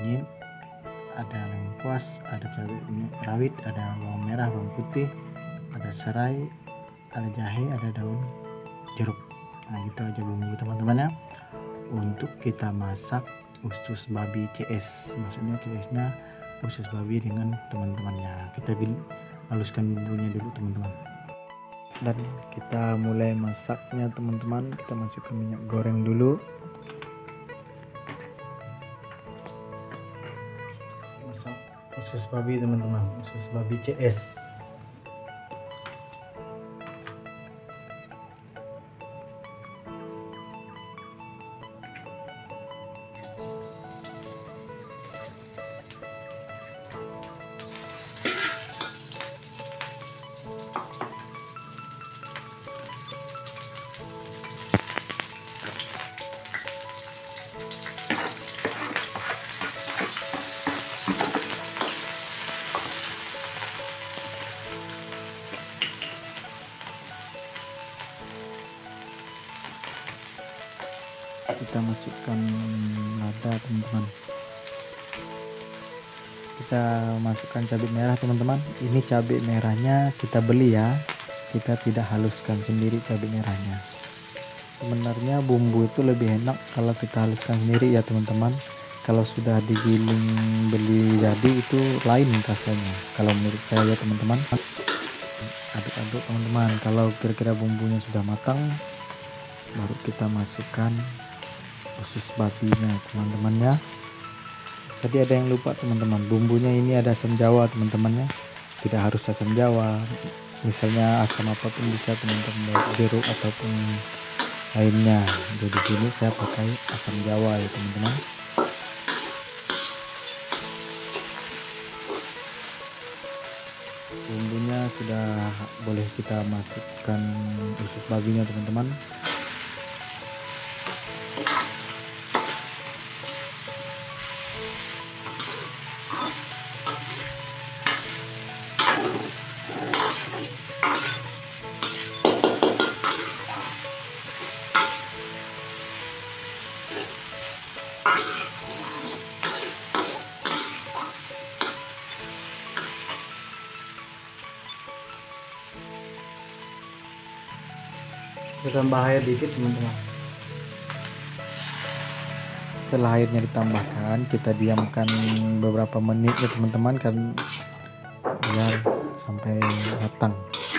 kunyit, ada lengkuas, ada cabai rawit, ada bawang merah, bawang putih, ada serai, ada jahe, ada daun jeruk. Nah gitu aja bumbu teman-teman ya untuk kita masak usus babi CS. Maksudnya CS-nya usus babi dengan teman-temannya. Kita haluskan bumbunya dulu teman-teman, dan kita mulai masaknya teman-teman. Kita masukkan minyak goreng dulu. Masak usus babi teman-teman, usus babi CS. Kita masukkan lada teman-teman. Kita masukkan cabai merah teman-teman. Ini cabai merahnya kita beli ya, kita tidak haluskan sendiri cabai merahnya. Sebenarnya bumbu itu lebih enak kalau kita haluskan sendiri ya teman-teman. Kalau sudah digiling beli jadi itu lain rasanya kalau menurut saya ya teman-teman. Aduk-aduk teman-teman. Kalau kira-kira bumbunya sudah matang, baru kita masukkan usus babinya teman-teman ya. Tadi ada yang lupa teman-teman, bumbunya ini ada asam jawa teman-teman ya, tidak harus asam jawa, misalnya asam apapun bisa teman-teman, baik jeruk ataupun lainnya. Jadi sini saya pakai asam jawa ya teman-teman. Bumbunya sudah boleh kita masukkan usus babinya teman-teman. Kita tambah air dikit teman-teman. Setelah airnya ditambahkan, kita diamkan beberapa menit ya teman-teman, kan biar sampai matang.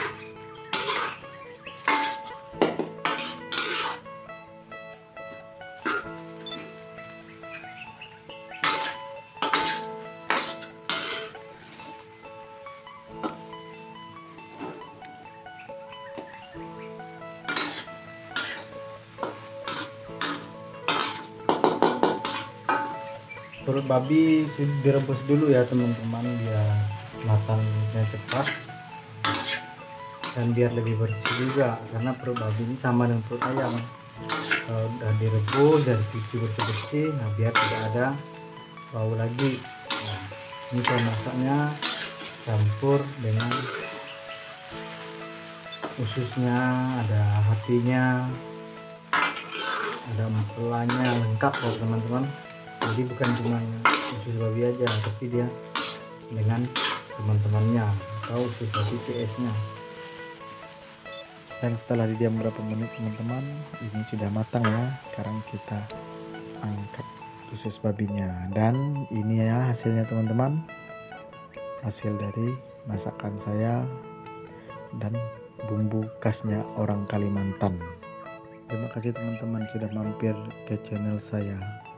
Perut babi direbus dulu ya teman-teman, biar matangnya cepat dan biar lebih bersih juga, karena perut babi ini sama dengan perut ayam. Kalau udah direbus dan dicuci bersih-bersih, nah biar tidak ada bau lagi. Nah, ini cara masaknya, campur dengan ususnya, ada hatinya, ada empelanya, lengkap ya teman-teman. Jadi bukan cuma usus babi aja, tapi dia dengan teman-temannya atau usus babi CS nya. Dan setelah didiam beberapa menit teman-teman, ini sudah matang ya. Sekarang kita angkat usus babinya, dan ini ya hasilnya teman-teman, hasil dari masakan saya dan bumbu khasnya orang Kalimantan. Terima kasih teman-teman sudah mampir ke channel saya.